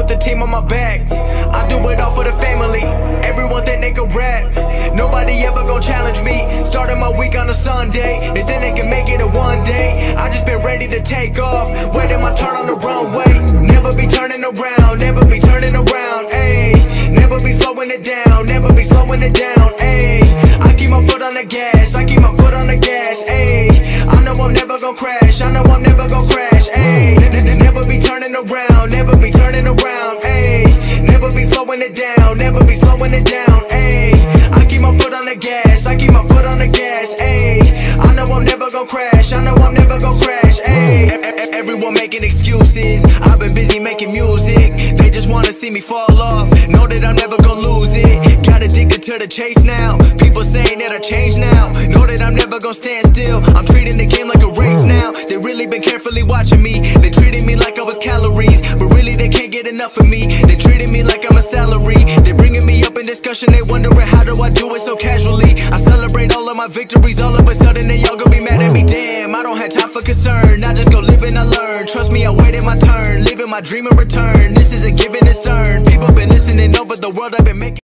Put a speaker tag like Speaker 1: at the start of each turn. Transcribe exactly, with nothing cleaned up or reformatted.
Speaker 1: put the team on my back. I do it all for the family. Everyone think they can rap. Nobody ever gon' challenge me. Starting my week on a Sunday, they think they can make it in one day. I just been ready to take off, waiting my turn on the runway. Never be turning around, never be turning around, ayy. Never be slowing it down, never be slowing it down, ayy. I keep my foot on the gas, I keep my foot on the gas, ayy. I know I'm never gon' crash, I know I'm never gon' crash, ayy. Never be turning around, never be turning around, ayy. Never be slowing it down, never be slowing it down, ayy. I keep my foot on the gas, I keep my foot on the gas, ayy. I know I'm never gon' crash, I know I'm never gon' crash, ayy. Everyone making excuses, I've been busy making music. They just wanna see me fall off, know that I'm never gon' lose it. Got addicted to the chase now, people saying that I changed now. Know that I'm never gon' stand still, I'm treating the game like a race now. They really been carefully watching me, they treated me like I was calories, but really they can't get enough of me. They treated me like I'm a salary, they bringing me up in discussion. They wondering how do I do it so casually. I celebrate all of my victories, all of a sudden they all gon' be mad at me. Damn, I don't have time for concern, I just go live and I learn. Trust me, I waited my turn, living my dream in return. This is a given, it's earned. People been listening over the world, I've been making